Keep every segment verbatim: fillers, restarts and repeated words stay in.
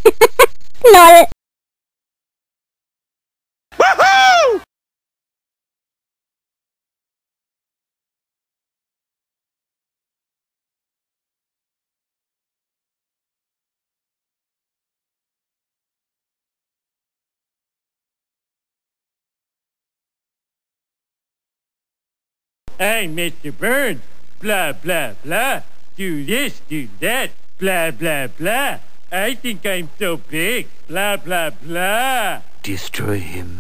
Lol. Woohoo! Hey, Mister Burns, blah, blah, blah. Do this, do that, blah, blah, blah. I think I'm so big, blah, blah, blah. Destroy him.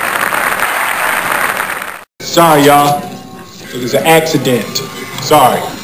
Sorry, y'all. It was an accident. Sorry.